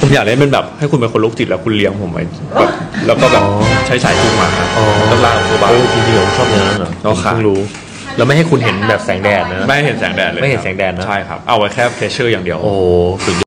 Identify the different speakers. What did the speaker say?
Speaker 1: ผมอยากเล่นเป็นแบบให้คุณเป็นคนโรคจิตแล้วคุณเลี้ยงผมไปแบบแล้วก็แบบใช้สายจูงมาแล้วลากตัวบ้า
Speaker 2: จริงๆผมชอบเนื้อนั้นเหรอเราค่ะรู้แล้วไม่ให้คุณเห็นแบบแสงแดดนะ
Speaker 1: ไม่เห็นแสงแดดเลย
Speaker 2: ไม่เห็นแสงแดดนะ
Speaker 1: ใช่ครับเอาไว้แค่เพรสเชอร์อย่างเดียว
Speaker 2: โอ้สุด